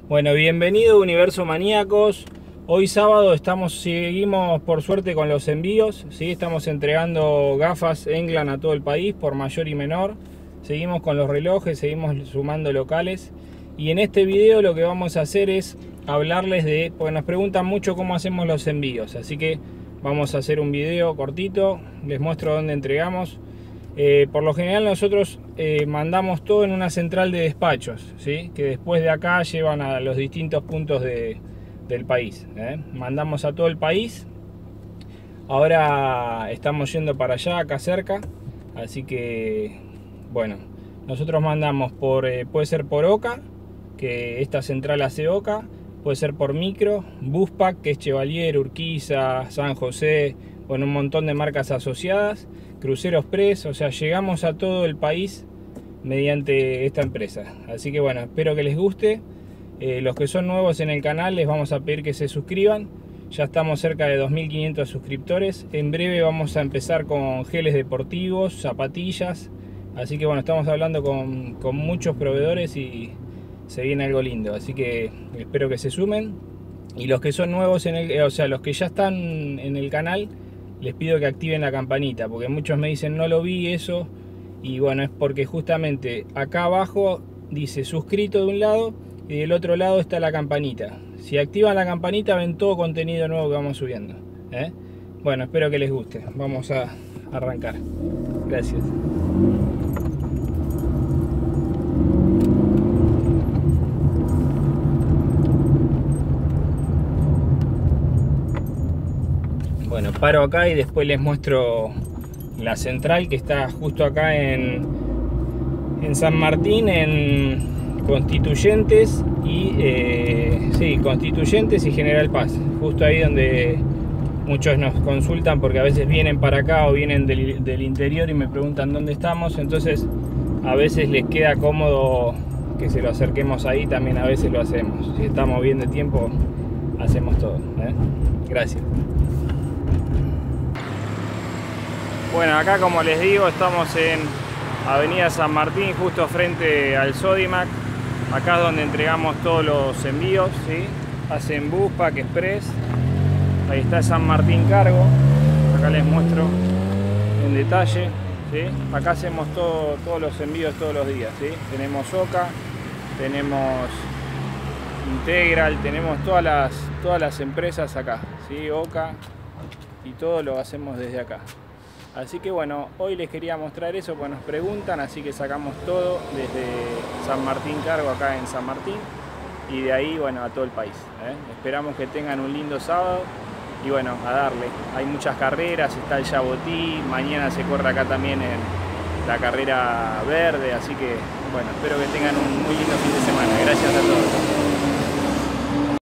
Bueno, bienvenido Universo Maníacos. Hoy sábado seguimos por suerte con los envíos, ¿sí? Estamos entregando gafas England a todo el país por mayor y menor. Seguimos con los relojes, seguimos sumando locales. Y en este video lo que vamos a hacer es hablarles de, porque nos preguntan mucho cómo hacemos los envíos. Así que vamos a hacer un video cortito, les muestro dónde entregamos. Por lo general nosotros mandamos todo en una central de despachos, ¿sí? Que después de acá llevan a los distintos puntos del país, mandamos a todo el país. Ahora estamos yendo para allá, acá cerca, así que bueno, nosotros mandamos puede ser por Oca, que esta central hace Oca, puede ser por Micro, Buspack, que es Chevalier, Urquiza, San José, bueno, un montón de marcas asociadas, Cruceros Press, o sea, llegamos a todo el país mediante esta empresa. Así que bueno, espero que les guste. Los que son nuevos en el canal les vamos a pedir que se suscriban. Ya estamos cerca de 2500 suscriptores. En breve vamos a empezar con geles deportivos, zapatillas. Así que bueno, estamos hablando con muchos proveedores y se viene algo lindo. Así que espero que se sumen. Y los que son nuevos o sea, los que ya están en el canal, les pido que activen la campanita, porque muchos me dicen no lo vi eso. Y bueno, es porque justamente acá abajo dice suscrito de un lado y del otro lado está la campanita. Si activan la campanita ven todo contenido nuevo que vamos subiendo, Bueno, espero que les guste. Vamos a arrancar. Gracias. Bueno, paro acá y después les muestro la central que está justo acá en San Martín, en Constituyentes y Constituyentes y General Paz, justo ahí donde muchos nos consultan porque a veces vienen para acá o vienen del interior y me preguntan dónde estamos, entonces a veces les queda cómodo que se lo acerquemos ahí, también a veces lo hacemos. Si estamos bien de tiempo hacemos todo, Gracias. Bueno, acá como les digo estamos en Avenida San Martín, justo frente al Sodimac. Acá es donde entregamos todos los envíos, ¿sí? Hacen Buspack, Express. Ahí está San Martín Cargo. Acá les muestro en detalle, ¿sí? Acá hacemos todos los envíos todos los días, ¿sí? Tenemos Oca, tenemos Integral, tenemos todas las empresas acá, ¿sí? Oca, y todo lo hacemos desde acá. Así que bueno, hoy les quería mostrar eso porque nos preguntan, así que sacamos todo desde San Martín Cargo acá en San Martín y de ahí, bueno, a todo el país, Esperamos que tengan un lindo sábado y bueno, a darle. Hay muchas carreras, está el Jabotí, mañana se corre acá también en la carrera verde, así que bueno, espero que tengan un muy lindo fin de semana. Gracias a todos.